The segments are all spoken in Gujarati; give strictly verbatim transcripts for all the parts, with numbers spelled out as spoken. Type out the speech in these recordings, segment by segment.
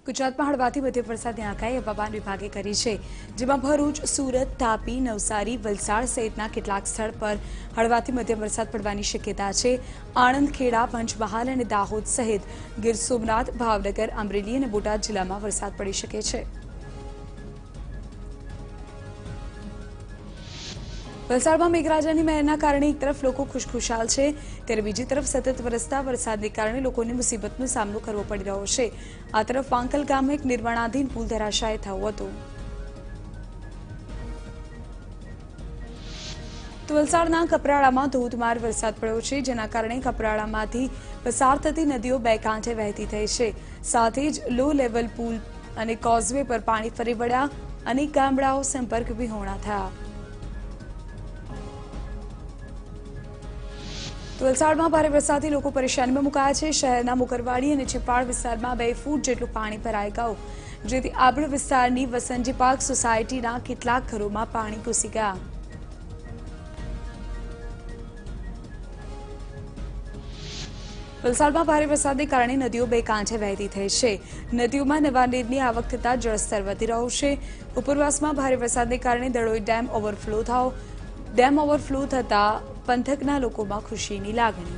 ગુજરાતમાં હળવાથી મધ્યમ વરસાદની આગાહી હવામાન વિભાગે કરી છે, જેમાં ભરૂચ, સુરત, તાપી, નવસારી, વલસાડ સહિતના કેટલાક સ્થળ પર હળવાથી મધ્યમ વરસાદ પડવાની શક્યતા છે। આણંદ, ખેડા, પંચમહાલ અને દાહોદ સહિત ગીર સોમનાથ, ભાવનગર, અમરેલી અને બોટાદ જિલ્લામાં વરસાદ પડી શકે છે। વલસાડમાં મેઘરાજાની મહેરના કારણે એક તરફ લોકો ખુશખુશાલ છે, ત્યારે બીજી તરફ સતત વરસતા વરસાદને કારણે લોકોને મુસીબતનો સામનો કરવો પડી રહ્યો છે। આ તરફ વાંકલ ગામમાં એક નિર્માણાધીન પુલ ધરાશાયી થયો હતો। તો વલસાડના કપરાડામાં ધોધમાર વરસાદ પડ્યો છે, જેના કારણે કપરાડામાંથી પસાર થતી નદીઓ બે કાંઠે વહેતી થઈ છે। સાથે જ લો લેવલ પુલ અને કોઝવે પર પાણી ફરી વળ્યા, અનેક ગામડાઓ સંપર્ક વિહોણા થયા। વલસાડમાં ભારે વરસાદથી લોકો પરેશાનીમાં મુકાયા છે। શહેરના મુકરવાડી અને છેપાડ વિસ્તારમાં બે ફૂટ જેટલું પાણી ભરાઈ ગયું, જેથી આબળ વિસ્તારની વસંજી પાર્ક સોસાયટીના કેટલાક ઘરોમાં પાણી ઘૂસી ગયા। વલસાડમાં ભારે વરસાદને કારણે નદીઓ બે કાંઠે વહેતી થઈ છે। નદીઓમાં નવા નીરની આવક થતાં જળસ્તર વધી રહ્યું છે। ઉપરવાસમાં ભારે વરસાદને કારણે દડોઈ ડેમ ઓવરફ્લો થયો, ડેમ ઓવરફ્લો થતાં पंथकना लोकोमां खुशीनी लागणी।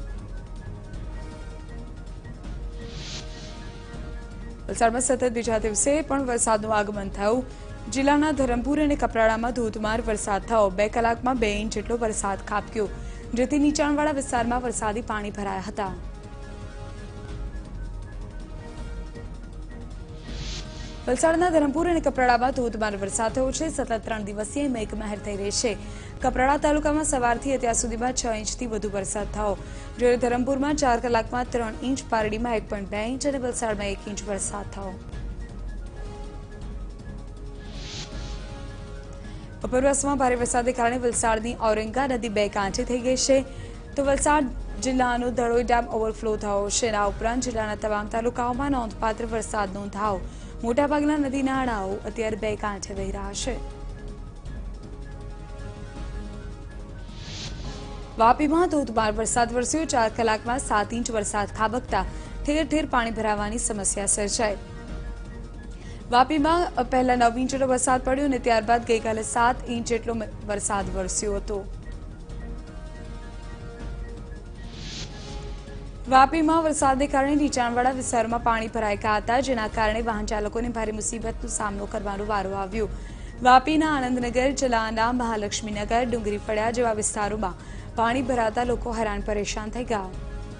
वलसाडमां सतत बीजा दिवसे पण वरसादनुं आगमन थयुं। जिल्लाना धरमपुर अने कपराडामां धोधमार वरसाद थयो। બે કલાકમાં બે ઇંચ જેટલો વરસાદ ખાબક્યો, જેથી નીચાણવાળા વિસ્તારમાં વરસાદી પાણી ભરાયા હતા। વલસાડના ધરમપુર અને કપરાડામાં ધોધમાર વરસાદ થયો છે। સતત ત્રણ દિવસીય મેઘમહેર થઈ રહી છે। કપરાડા તાલુકામાં સવારથી અત્યાર સુધીમાં છ ઇંચથી વધુ વરસાદ થયો, જ્યારે ધરમપુરમાં ચાર કલાકમાં ત્રણ ઇંચ, પારડીમાં એક પોઈન્ટ બે ઇંચ અને વલસાડમાં એક ઇંચ વરસાદ થયો। ઉપરવાસમાં ભારે વરસાદને કારણે વલસાડની ઔરંગા નદી બે કાંઠે થઈ ગઈ છે, તો વલસાડ જિલ્લાનો દડોઈ ડેમ ઓવરફ્લો થયો છે। આ ઉપરાંત જિલ્લાના તમામ તાલુકાઓમાં નોંધપાત્ર વરસાદ નોંધાયો। મોટાભાગના નદી નાળાઓ અત્યારે બે કાંઠે વહી રહ્યા છે। વાપીમાં ધોધમાર વરસાદ વરસ્યો। ચાર કલાકમાં સાત ઇંચ વરસાદ ખાબકતા ઠેર ઠેર પાણી ભરાવાની સમસ્યા સર્જાઈ। વાપીમાં પહેલા નવ ઇંચ જેટલો વરસાદ પડ્યો અને ત્યારબાદ ગઈકાલે સાત ઇંચ જેટલો વરસાદ વરસ્યો હતો। વાપીમાં વરસાદને કારણે નીચાણવાળા વિસ્તારોમાં પાણી ભરાઈ ગયા હતા, જેના કારણે વાહન ચાલકોને ભારે મુસીબતનો સામનો કરવાનો વારો આવ્યો। વાપીના આનંદનગર, જલાના, મહાલક્ષ્મીનગર, ડુંગરી ફળિયા જેવા વિસ્તારોમાં પાણી ભરાતા લોકો હેરાન પરેશાન થઈ ગયા।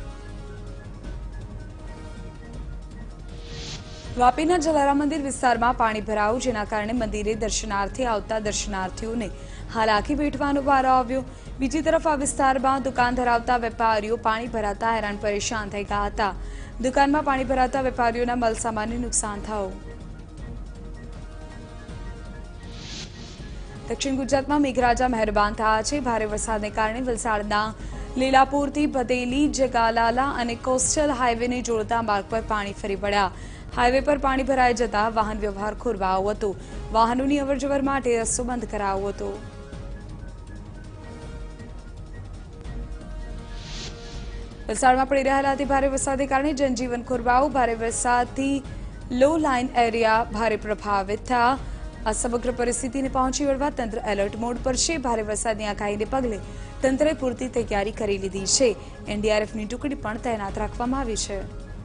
વાપીના જલારામ મંદિર વિસ્તારમાં પાણી ભરાયું, જેના કારણે મંદિરે દર્શનાર્થે આવતા દર્શનાર્થીઓને હાલાકી વેઠવાનો વારો આવ્યો। બીજી તરફ આ વિસ્તારમાં દુકાન ધરાવતા વેપારીઓ પાણી ભરાતા હેરાન પરેશાન થઈ ગયા હતા। દુકાનમાં પાણી ભરાતા વેપારીઓના માલસામાનને નુકસાન થયું। દક્ષિણ ગુજરાતમાં મેઘરાજા મહેરબાન થયા છે। ભારે વરસાદને કારણે વલસાડના લીલાપુરથી ભદેલી, જગાલાલા અને કોસ્ટલ હાઈવેને જોડતા માર્ગ પર પાણી ફરી વળ્યા। હાઈવે પર પાણી ભરાઈ જતા વાહન વ્યવહાર ખોરવાયો હતો। વાહનોની અવરજવર માટે રસ્તો બંધ કરાયો હતો। વલસાડમાં પડી રહેલા અતિ ભારે વરસાદને કારણે જનજીવન ખોરવાયું। ભારે વરસાદથી લો લાઇન એરિયા ભારે પ્રભાવિત થયા। આ સમગ્ર પરિસ્થિતિને પહોંચી વળવા તંત્ર એલર્ટ મોડ પર છે। ભારે વરસાદની આગાહીને પગલે તંત્રે પૂરતી તૈયારી કરી લીધી છે। એનડીઆરએફની ટુકડી પણ તૈનાત રાખવામાં આવી છે।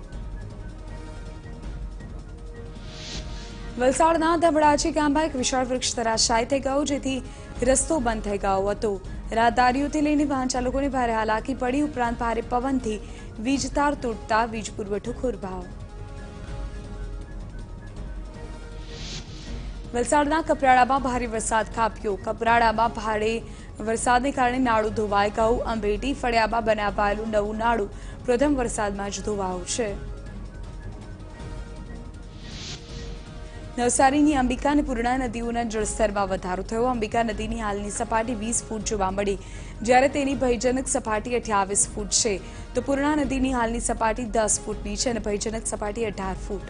વલસાડના ધબડાચી ગામમાં એક વિશાળ વૃક્ષ ધરાશાયી થઈ ગયું, જેથી રસ્તો બંધ થઈ ગયો હતો। રાહદારીઓથી લઈને વાહન ચાલકોને ભારે હાલાકી પડી। ઉપરાંત ભારે પવનથી વીજ તાર તૂટતા વીજ પુરવઠો ખોરવાયો। વલસાડના કપરાડામાં ભારે વરસાદ ખાબક્યો। કપરાડામાં ભારે વરસાદને કારણે નાળું ધોવાઈ ગયું। અંબેટી ફળિયામાં બનાવાયેલું નવું નાળું પ્રથમ વરસાદમાં જ ધોવાયું છે। નવસારીની અંબિકા અને પૂર્ણા નદીઓના જળસ્તરમાં વધારો થયો। અંબિકા નદીની હાલની સપાટી વીસ ફૂટ જોવા મળી, જ્યારે તેની ભયજનક સપાટી અઠ્યાવીસ ફૂટ છે, તો પૂર્ણા નદીની હાલની સપાટી દસ ફૂટની છે અને ભયજનક સપાટી અઢાર ફૂટ।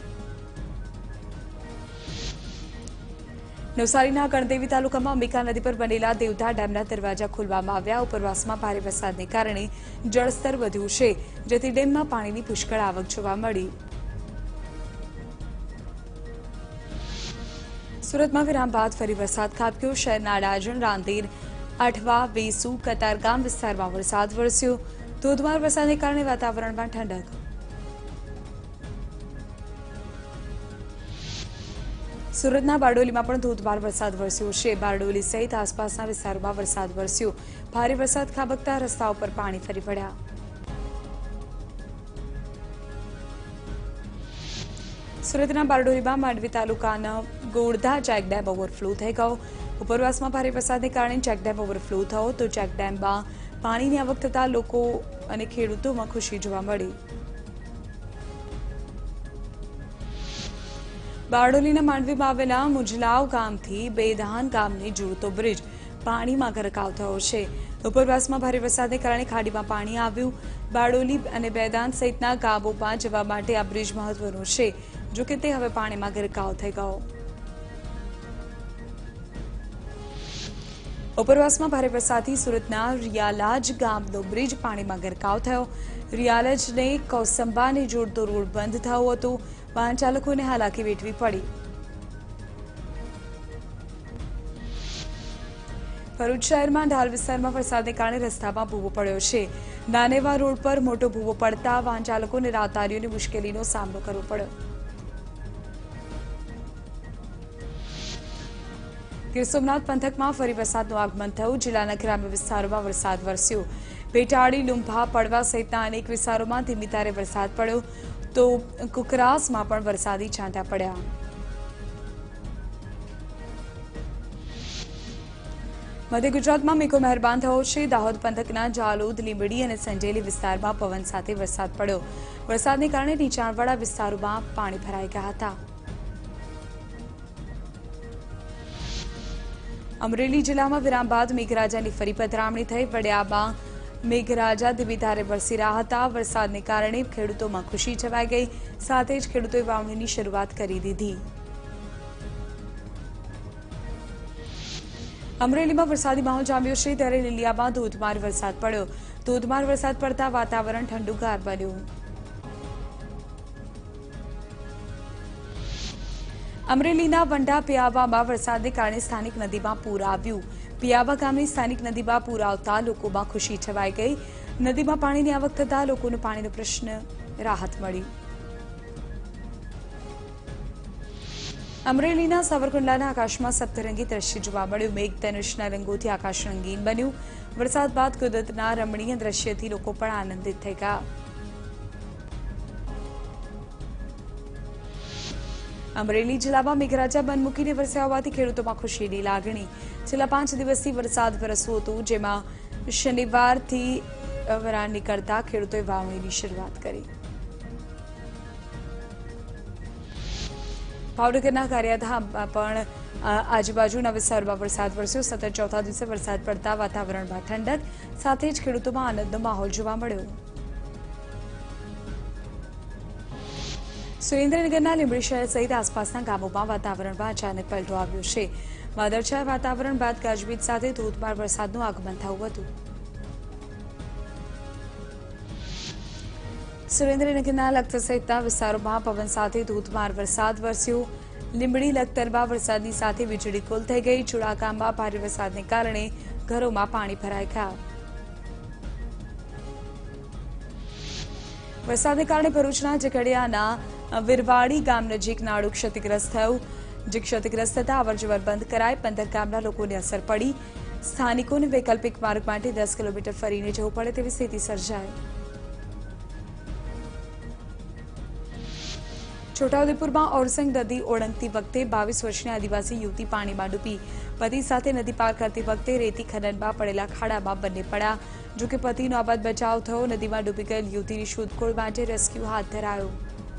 નવસારીના ગણદેવી તાલુકામાં અંબિકા નદી પર બનેલા દેવધા ડેમના દરવાજા ખોલવામાં આવ્યા। ઉપરવાસમાં ભારે વરસાદને કારણે જળસ્તર વધ્યું છે, જેથી ડેમમાં પાણીની પુષ્કળ આવક જોવા મળી। સુરતમાં વિરામ બાદ ફરી વરસાદ ખાબક્યો. શહેરના અડાજણ, રાંદેર, આઠવા, વેસુ, કતારગામ વિસ્તારમાં વરસાદ વરસ્યો. ધોધમાર વરસાદને કારણે વાતાવરણમાં ઠંડક. સુરતના બારડોલીમાં પણ ધોધમાર વરસાદ વરસ્યો છે. બારડોલી સહિત આસપાસના વિસ્તારોમાં વરસાદ વરસ્યો. ભારે વરસાદ ખાબકતા રસ્તાઓ પર પાણી ફરી વળ્યા. સુરતના બારડોલીમાં માંડવી તાલુકાના ગોળધા ચેકડેમ ઓવરફ્લો થઈ ગયો. ઉપરવાસમાં ભારે વરસાદને કારણે ચેકડેમ ઓવરફ્લો થયો તો ચેકડેમમાં પાણીની આવક થતાં લોકો અને ખેડૂતોમાં ખુશી જોવા મળી. બારડોલીના માંડવીમાં આવેલા મુજલાવ ગામથી બેધાન ગામને જોડતો બ્રિજ પાણીમાં ગરકાવ થયો છે. ઉપરવાસમાં ભારે વરસાદને કારણે ખાડીમાં પાણી આવ્યું. બારડોલી અને બેદાન સહિતના ગામોમાં જવા માટે આ બ્રિજ મહત્વનો છે, જોકે તે હવે પાણીમાં ગરકાવ થઈ ગયો. ઉપરવાસમાં ભારે વરસાદથી સુરતના રિયાલાજ ગામનો બ્રિજ પાણીમાં ગરકાવ થયો. રિયાલજને કૌસંબાને જોડતો રોડ બંધ થયો હતો. વાહન ચાલકોને હાલાકી વેઠવી પડી. ભરૂચ શહેરમાં ઢાલ વિસ્તારમાં વરસાદને કારણે રસ્તામાં ભૂવો પડ્યો છે. નાનેવા રોડ પર મોટો ભૂવો પડતા વાહન ચાલકોને રાહદારીઓને મુશ્કેલીનો સામનો કરવો પડ્યો. ગીર સોમનાથ પંથકમાં ફરી વરસાદનું આગમન થયું. જિલ્લાના ગ્રામ્ય વિસ્તારોમાં વરસાદ વરસ્યો. પેટાળી, લુંભા, પડવા સહિતના અનેક વિસ્તારોમાં ધીમી ધારે વરસાદ પડ્યો તો કુકરાસમાં પણ વરસાદી છાંટા પડ્યા. મધ્ય ગુજરાતમાં મેઘો મહેરબાન થયો છે. દાહોદ પંથકના જાલોદ, લીંબડી અને સંજેલી વિસ્તારમાં પવન સાથે વરસાદ પડ્યો. વરસાદને કારણે નીચાણવાળા વિસ્તારોમાં પાણી ભરાઈ ગયા હતા. અમરેલી જિલ્લામાં વિરામ બાદ મેઘરાજાની ફરી પધરામણી થઈ. વડિયામાં મેઘરાજા ધીમી ધારે વરસી રહ્યા હતા. વરસાદને કારણે ખેડૂતોમાં ખુશી છવાઈ ગઈ. સાથે જ ખેડૂતોએ વાવણીની શરૂઆત કરી દીધી. અમરેલીમાં વરસાદી માહોલ જામ્યો છે, ત્યારે લીલિયામાં ધોધમાર વરસાદ પડ્યો. ધોધમાર વરસાદ પડતા વાતાવરણ ઠંડુગાર બન્યું. અમરેલીના વંડા પિયાવામાં વરસાદને કારણે સ્થાનિક નદીમાં પૂર આવ્યું. પિયાવા ગામની સ્થાનિક નદીમાં પૂર આવતા લોકોમાં ખુશી છવાઈ ગઈ. નદીમાં પાણીની આવક થતાં લોકોને પાણીનો પ્રશ્ન રાહત મળી. અમરેલીના સાવરકુંડલાના આકાશમાં સપ્તરંગી દ્રશ્ય જોવા મળ્યું. મેઘધનુષના રંગોથી આકાશ રંગીન બન્યું. વરસાદ બાદ કુદરતના રમણીય દ્રશ્યથી લોકો પણ આનંદિત થઈ ગયા. અમરેલી જિલ્લામાં મેઘરાજા બંધ મૂકીને વરસ્યા હોવાથી ખેડૂતોમાં ખુશીની લાગણી. છેલ્લા પાંચ દિવસથી વરસાદ વરસ્યો હતો, જેમાં શનિવારથી વરાળ નીકળતા ખેડૂતોએ વાવણીની શરૂઆત કરી. ભાવનગરના ગારિયાધામમાં પણ આજુબાજુના વિસ્તારોમાં વરસાદ વરસ્યો. સતત ચોથા દિવસે વરસાદ પડતા વાતાવરણમાં ઠંડક, સાથે જ ખેડૂતોમાં આનંદનો માહોલ જોવા મળ્યો. સુરેન્દ્રનગરના લીંબડી શહેર સહિત આસપાસના ગામોમાં વાતાવરણમાં અચાનક પલટો આવ્યો છે. વાદળછાયા વાતાવરણ બાદ ગાજવીજ સાથે ધોધમાર વરસાદનું આગમન થયું હતું. સુરેન્દ્રનગરના લખતર સહિતના વિસ્તારોમાં પવન સાથે ધોધમાર વરસાદ વરસ્યો. લીંબડી લખતરમાં વરસાદની સાથે વીજળી ગુલ થઈ ગઈ. ચુડાગામમાં ભારે વરસાદને કારણે ઘરોમાં પાણી ભરાઈ ગયા. વરસાદને કારણે ભરૂચના ઝઘડિયાના વિરવાડી ગામ નજીક નાળું ક્ષતિગ્રસ્ત થયું. જે ક્ષતિગ્રસ્ત થતા અવરજવર બંધ કરાઈ. પંદર ગામના લોકોને અસર પડી. સ્થાનિકોને વૈકલ્પિક માર્ગ માટે દસ કિલોમીટર ફરીને જવું પડે તેવી સ્થિતિ સર્જાઈ. છોટાઉદેપુરમાં ઓરસંગ નદી ઓળંગતી વખતે બાવીસ વર્ષની આદિવાસી યુવતી પાણીમાં ડૂબી. પતિ સાથે નદી પાર કરતી વખતે રેતી ખનનમાં પડેલા ખાડામાં બંને પડ્યા. જોકે પતિનો આબાદ બચાવ થયો. નદીમાં ડૂબી ગયેલ યુવતીની શોધખોળ માટે રેસ્ક્યુ હાથ ધરાયો.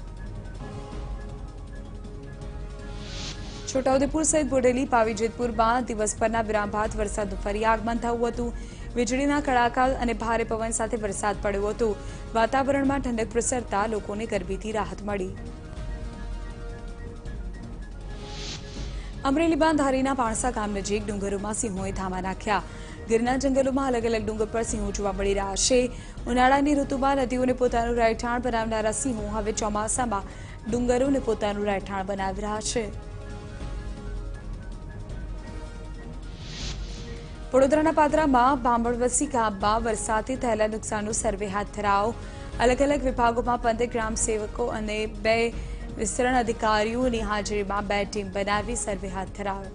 છોટાઉદેપુર સહિત બોડેલી, પાવીજેતપુરમાં દિવસભરના વિરામ બાદ વરસાદનું ફરી આગમન થયું હતું. વીજળીના કડાકા અને ભારે પવન સાથે વરસાદ પડ્યો હતો. વાતાવરણમાં ઠંડક પ્રસરતા લોકોને ગરમીથી રાહત મળી. અમરેલીમાં ધારીના પાણસા ગામ નજીક ડુંગરોમાં સિંહોએ ધામા નાખ્યા. ગીરના જંગલોમાં અલગ અલગ ડુંગર પર સિંહો જોવા મળી રહ્યા છે. ઉનાળાની ઋતુમાં નદીઓને પોતાનું રહેઠાણ બનાવનારા સિંહો હવે ચોમાસામાં ડુંગરોને પોતાનું રહેઠાણ બનાવી રહ્યા છે. વડોદરાના પાદરામાં બાંભણવસી ગામમાં વરસાદથી થયેલા નુકસાનનો સર્વે હાથ ધરાયો. અલગ અલગ વિભાગોમાં પંદર ગ્રામ સેવકો અને બે વિસ્તરણ અધિકારીઓની હાજરીમાં બે ટીમ બનાવી સર્વે હાથ ધરાયો.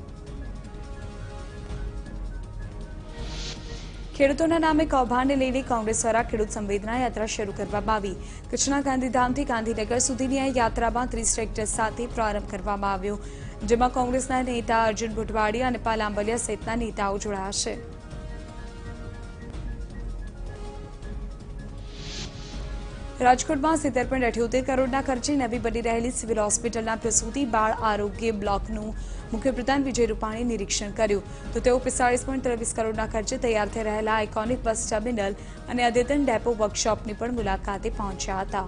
ખેડૂતોના નામે કૌભાંડને લઈને કોંગ્રેસ દ્વારા ખેડૂત સંવેદના યાત્રા શરૂ કરવામાં આવી. કચ્છના ગાંધીધામથી ગાંધીનગર સુધીની આ યાત્રામાં ત્રીસ ટ્રેક્ટર સાથે પ્રારંભ કરવામાં આવ્યો, જેમાં કોંગ્રેસના નેતા અર્જુન બુટવાડિયા અને પાલ આંબલિયા સહિતના નેતાઓ જોડાશે. રાજકોટમાં સિત્તેર પોઈન્ટ અઠ્યોતેર કરોડના ખર્ચે નવી બની રહેલી સિવિલ હોસ્પિટલના પ્રસૂતિ બાળ આરોગ્ય બ્લોકનું મુખ્યપ્રધાન વિજય રૂપાણીએ નિરીક્ષણ કર્યું, તો તેઓ પિસ્તાળીસ પોઈન્ટ ત્રેવીસ કરોડના ખર્ચે તૈયાર થઈ રહેલા આઇકોનિક બસ ટર્મિનલ અને અદ્યતન ડેપો વર્કશોપની પણ મુલાકાતે પહોંચ્યા હતા.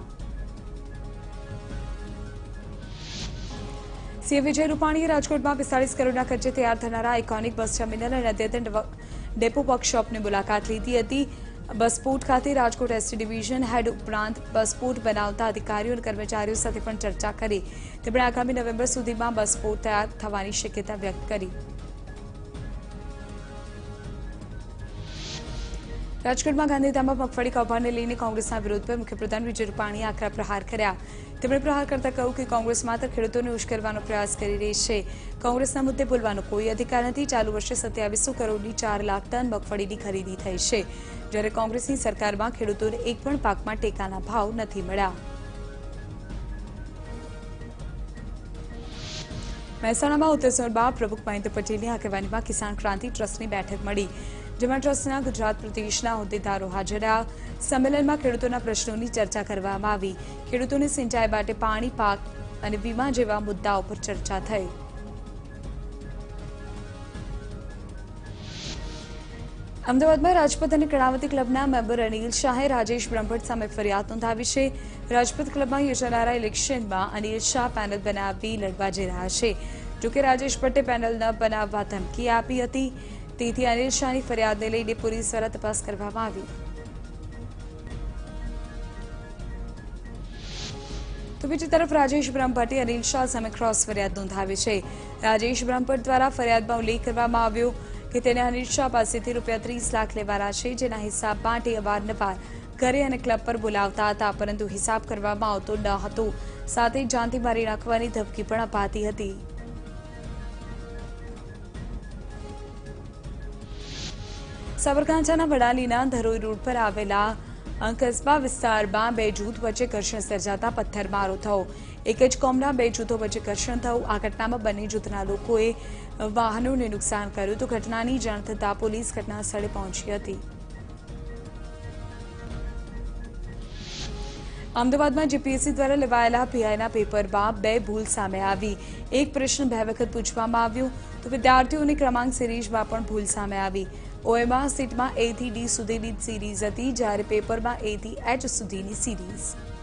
સીએમ વિજય રૂપાણીએ રાજકોટમાં પિસ્તાળીસ કરોડના ખર્ચે તૈયાર થનારા આઇકોનિક બસ ટર્મિનલ અને અદ્યતન ડેપો વર્કશોપની મુલાકાત લીધી હતી. બસપોર્ટ ખાતે રાજકોટ એસટી ડિવિઝન હેડ ઉપરાંત બસપોર્ટ બનાવતા અધિકારીઓ અને કર્મચારીઓ સાથે પણ ચર્ચા કરી. તેમણે આગામી નવેમ્બર સુધીમાં બસપોર્ટ તૈયાર થવાની શક્યતા વ્યક્ત કરી. રાજકોટમાં ગાંધીધામમાં મગફળી કૌભાંડને લઈને કોંગ્રેસના વિરોધ પર મુખ્યપ્રધાન વિજય રૂપાણીએ આકરા પ્રહાર કર્યા. તેમણે પ્રહાર કરતા કહ્યું કે કોંગ્રેસ માત્ર ખેડૂતોને ઉશ્કેરવાનો પ્રયાસ કરી રહી છે. કોંગ્રેસના મુદ્દે બોલવાનો કોઈ અધિકાર નથી. ચાલુ વર્ષે સત્યાવીસો કરોડની ચાર લાખ ટન મગફળીની ખરીદી થઈ છે, જ્યારે કોંગ્રેસની સરકારમાં ખેડૂતોને એક પણ પાકમાં ટેકાના ભાવ નથી મળ્યા. મહેસાણામાં ઉત્તર ઝોનમાં પ્રમુખ મહેન્દ્ર પટેલની આગેવાનીમાં કિસાન ક્રાંતિ ટ્રસ્ટની બેઠક મળી, જેમાં ટ્રસ્ટના ગુજરાત પ્રદેશના હોદ્દેદારો હાજર રહ્યા. સંમેલનમાં ખેડૂતોના પ્રશ્નોની ચર્ચા કરવામાં આવી. ખેડૂતોને સિંચાઈ માટે પાણી, પાક અને વીમા જેવા મુદ્દાઓ પર ચર્ચા થઈ. અમદાવાદમાં રાજપથ અને કર્ણાવતી ક્લબના મેમ્બર અનિલ શાહે રાજેશ બ્રહ્મભટ્ટ સામે ફરિયાદ નોંધાવી છે. રાજપથ ક્લબમાં યોજાનારા ઇલેક્શનમાં અનિલ શાહ પેનલ બનાવી લડવા જઈ રહ્યા છે. જોકે રાજેશ ભટ્ટે પેનલ ન બનાવવા ધમકી આપી હતી, તેથી અનિલ શાહની ફરિયાદને લઈને પોલીસ દ્વારા તપાસ કરવામાં આવી. તો બીજી તરફ રાજેશ બ્રહ્મભટ્ટે અનિલ શાહ સામે ક્રોસ ફરિયાદ નોંધાવી છે. રાજેશ બ્રહ્મભટ્ટ દ્વારા ફરિયાદમાં ઉલ્લેખ કરવામાં આવ્યો કે તેને અનિલ શાહ પાસેથી રૂપિયા ત્રીસ લાખ લેવાના છે, જેના હિસાબ માટે અવારનવાર ઘરે અને ક્લબ પર બોલાવતા હતા, પરંતુ હિસાબ કરવામાં આવતો ન હતો. સાથે જાનથી મારી નાખવાની ધમકી પણ અપાતી હતી. સાબરકાંઠાના વડાલીના ધરોઈ રોડ પર આવેલા કસ્બા વિસ્તારમાં બે જૂથ વચ્ચે ઘર્ષણ સર્જાતા પથ્થરમારો થયો. એક જ કોમના બે જૂથો વચ્ચે ઘર્ષણ થયું. આ ઘટનામાં બંને જૂથના લોકોએ વાહનોને નુકસાન કર્યું, તો ઘટનાની જાણ થતાં પોલીસ ઘટના સ્થળે પહોંચી હતી. અમદાવાદમાં જીપીએસસી દ્વારા લેવાયેલા પીઆઈના પેપરમાં બે ભૂલ સામે આવી. એક પ્રશ્ન બે વખત પૂછવામાં આવ્યો, તો વિદ્યાર્થીઓની ક્રમાંક સિરીઝમાં પણ ભૂલ સામે આવી. ઓએમાં સીટમાં એ થી ડી સુધીની સિરીઝ હતી, જ્યારે પેપરમાં એ થી એચ સુધીની સિરીઝ.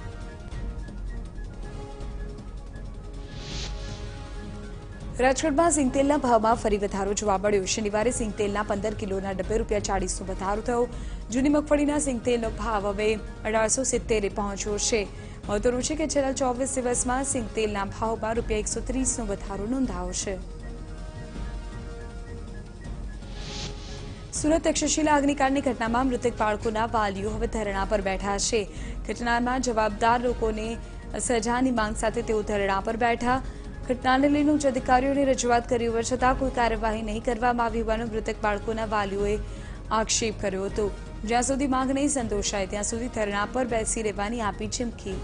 રાજકોટમાં સિંગતેલના ભાવમાં ફરી વધારો જોવા મળ્યો. શનિવારે સિંગતેલના પંદર કિલોના ડબ્બે રૂપિયા ચાળીસનો વધારો થયો. જૂની મગફળીના સિંગતેલનો ભાવ હવે અઢારસો સિત્તેરે પહોંચ્યો છે. મહત્વનું છે કે છેલ્લા ચોવીસ દિવસમાં સિંગતેલના ભાવમાં રૂપિયા એકસો ત્રીસનો વધારો નોંધાયો છે. સુરત તક્ષશિલા અગ્નિકાંડની ઘટનામાં મૃતક બાળકોના વાલીઓ હવે ધરણા પર બેઠા છે. ઘટનામાં જવાબદાર લોકોને સજાની માંગ સાથે તેઓ ધરણા પર બેઠા. ઘટનાને લઈને ઉચ્ચ અધિકારીઓને રજૂઆત કરી હોવા છતાં કોઈ કાર્યવાહી નહીં કરવામાં આવી હોવાનો મૃતક બાળકોના વાલીઓએ આક્ષેપ કર્યો હતો. જ્યાં સુધી માંગ નહીં સંતોષાય ત્યાં સુધી ધરણા પર બેસી રહેવાની આપી ચીમકી.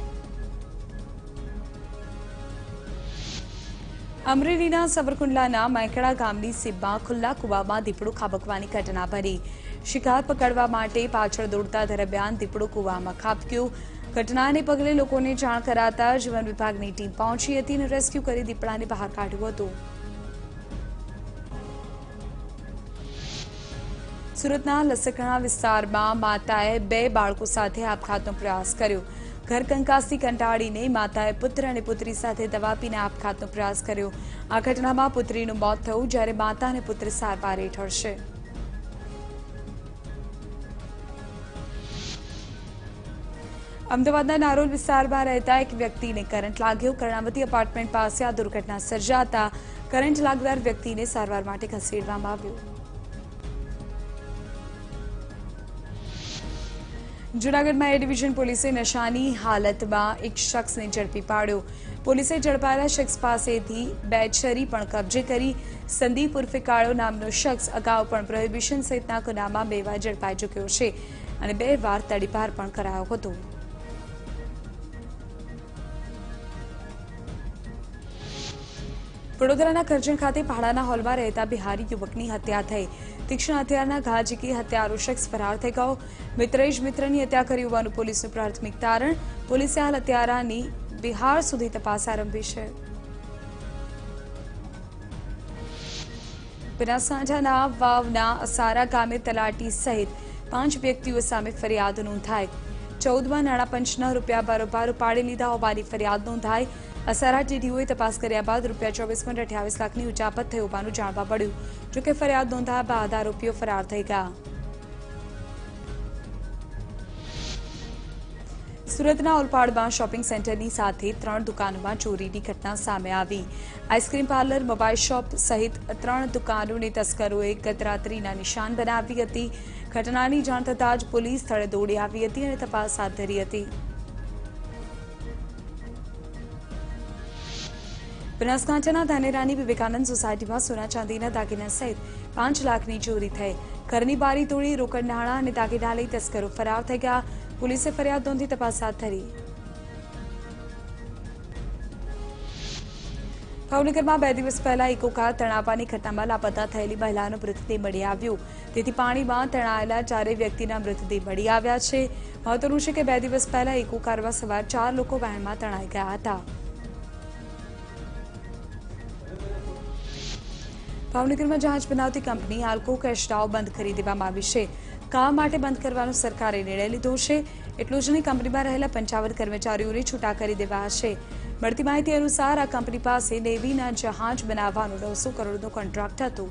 અમરેલીના સવરકુંડલાના મેકડા ગામની સીમમાં ખુલ્લા કુવામાં દીપડો ખાબકવાની ઘટના બની. શિકાર પકડવા માટે પાછળ દોડતા દરમિયાન દીપડો કુવામાં ખાબક્યો. ઘટનાને પગલે લોકોને જાણ કરાતા જીવન વિભાગની ટીમ પહોંચી હતી અને રેસ્ક્યુ કરી દીપડાને બહાર કાઢ્યો હતો. સુરતના લસકણા વિસ્તારમાં માતાએ બે બાળકો સાથે આપઘાતનો પ્રયાસ કર્યો. ઘરકંકાસથી કંટાળીને માતાએ પુત્ર અને પુત્રી સાથે દવા પીને આપઘાતનો પ્રયાસ કર્યો. આ ઘટનામાં પુત્રીનું મોત થયું, જ્યારે માતા અને પુત્ર સારવાર હેઠળ છે. અમદાવાદના નારોલ વિસ્તારમાં રહેતા એક વ્યક્તિને કરંટ લાગ્યો. કર્ણાવતી એપાર્ટમેન્ટ પાસે આ દુર્ઘટના સર્જાતા કરંટ લાગનાર વ્યક્તિને સારવાર માટે ખસેડવામાં આવ્યો. જૂનાગઢમાં એ ડિવિઝન પોલીસે નશાની હાલતમાં એક શખ્સને ઝડપી પાડ્યો. પોલીસે ઝડપાયેલા શખ્સ પાસેથી બે છરી પણ કબજે કરી. સંદીપ ઉર્ફે કાળો નામનો શખ્સ અગાઉ પણ પ્રોહિબિશન સહિતના ગુનામાં બે વાર ઝડપાઈ ચૂક્યો છે અને બે વાર તડીપાર પણ કરાયો હતો. વડોદરાના કરજણ ખાતે ભાડાના હોલમાં રહેતા બિહારી યુવકની હત્યા થઈ. તીક્ષ્ણ હથિયારના ઘા ઝીકી હત્યારો શખ્સ ફરાર થઈ ગયો. મિત્રએ જ મિત્રની હત્યા કરી હોવાનું પોલીસનું પ્રાથમિક તારણ. પોલીસે હાલ હત્યારાની બિહાર સુધી તપાસ આરંભી છે. બનાસકાંઠાના વાવના અસારા ગામે તલાટી સહિત પાંચ વ્યક્તિઓ સામે ફરિયાદ નોંધાઈ. ચૌદમાં નાણાં પંચના રૂપિયા બારોબાર ઉપાડી લીધા હોવાની ફરિયાદ નોંધાઈ. અસારા ટીડીઓએ તપાસ કર્યા બાદ રૂપિયા ચોવીસ પોઈન્ટ અઠ્યાવીસ લાખની ઉચાપત થઈ હોવાનું જાણવા મળ્યું. જોકે ફરિયાદ નોંધાયા બાદ આરોપીઓ ફરાર થઈ ગયા. સુરતના ઓલપાડમાં શોપિંગ સેન્ટરની સાથે ત્રણ દુકાનોમાં ચોરીની ઘટના સામે આવી. આઈસ્ક્રીમ પાર્લર, મોબાઈલ શોપ સહિત ત્રણ દુકાનોને તસ્કરોએ ગતરાત્રિના નિશાન બનાવી હતી. ઘટનાની જાણ થતાં જ પોલીસ સ્થળે દોડી આવી હતી અને તપાસ હાથ ધરી હતી. બનાસકાંઠાના ધાનેરાની વિવેકાનંદ સોસાયટીમાં સોના ચાંદીના દાગીના સહિત પાંચ લાખની ચોરી થઈ. ઘરની બારી તોડી રોકડ નાણાં અને દાગીના લઈ તસ્કરો ફરાર થઈ ગયા. પોલીસે ફરિયાદ નોંધી તપાસ હાથ ધરી. ભાવનગરમાં બે દિવસ પહેલા ઇકોકાર તણાવવાની ઘટનામાં લાપતા થયેલી મહિલાનો મૃતદેહ મળી આવ્યો. તેથી પાણીમાં તણાયેલા ચારેય વ્યક્તિના મૃતદેહ મળી આવ્યા છે. મહત્વનું છે કે બે દિવસ પહેલા ઇકોકારમાં સવાર ચાર લોકો વહેણમાં તણાઈ ગયા હતા. ભાવનગરમાં જહાજ બનાવતી કંપની આલ્કો કેસ્ટાઓ બંધ કરી દેવામાં આવી છે. કામ માટે બંધ કરવાનો સરકારે નિર્ણય લીધો છે. એટલું જ નહીં, કંપનીમાં રહેલા પંચાવન કર્મચારીઓને છૂટા કરી દેવાયા છે. મળતી માહિતી અનુસાર આ કંપની પાસે નેવીના જહાજ બનાવવાનો નવસો કરોડનો કોન્ટ્રાક્ટ હતો.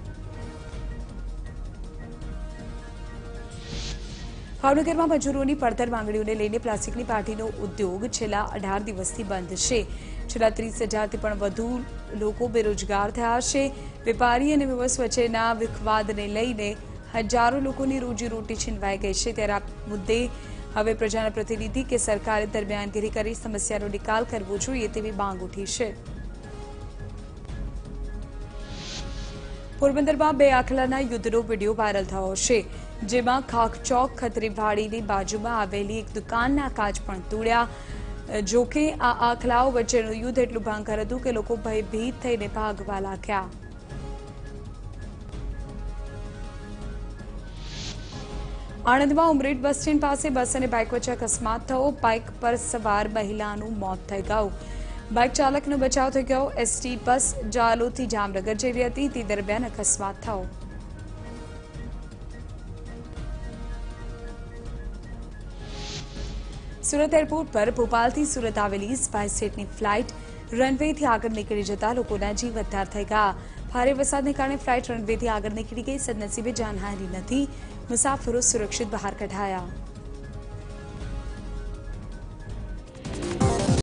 ભાવનગરમાં મજૂરોની પડતર માંગણીઓને લઈને પ્લાસ્ટિકની પાર્ટીનો ઉદ્યોગ છેલ્લા અઢાર દિવસથી બંધ છે. છેલ્લા ત્રીસ હજારથી પણ વધુ લોકો બેરોજગાર થયા છે. વેપારી અને વ્યવસ વચ્ચેના વિખવાદને લઈને હજારો લોકોની રોજીરોટી છીનવાઈ ગઈ છે. ત્યારે આ મુદ્દે હવે પ્રજાના પ્રતિનિધિ કે સરકારે દરમિયાનગીરી કરી સમસ્યાનો નિકાલ કરવો જોઈએ તેવી માંગ ઉઠી છે. પોરબંદરમાં બે આખલાના યુદ્ધનો વિડીયો વાયરલ થયો છે. જેમાં ખાખચોક ખત્રીવાડીની બાજુમાં આવેલી એક દુકાનના કાચ પણ તોડ્યા. જોકે આ આખલાઓ વચ્ચેનું યુદ્ધ એટલું ભયંકર હતું કે લોકો ભયભીત થઈને ભાગવા લાગ્યા. આણંદમાં ઉમરેઠ બસ સ્ટેન્ડ પાસે બસ અને બાઇક વચ્ચે અકસ્માત થયો. બાઇક પર સવાર મહિલાનું મોત થઈ ગયું. બાઇક ચાલકનો બચાવ થઈ ગયો. એસટી બસ જાલોદથી જામનગર જઈ રહી હતી તે દરમિયાન અકસ્માત થયો. સુરત એરપોર્ટ પર ભોપાલથી સુરત આવેલી સ્પાઇસ જેટની ફ્લાઇટ રનવેથી આગળ નીકળી જતા લોકોના જીવ અદ્ધાર થઈ ગયા. ભારે વરસાદને કારણે ફ્લાઇટ રનવેથી આગળ નીકળી ગઈ. સદનસીબે જાનહાનિ નથી. મુસાફરો સુરક્ષિત બહાર કઢાયા.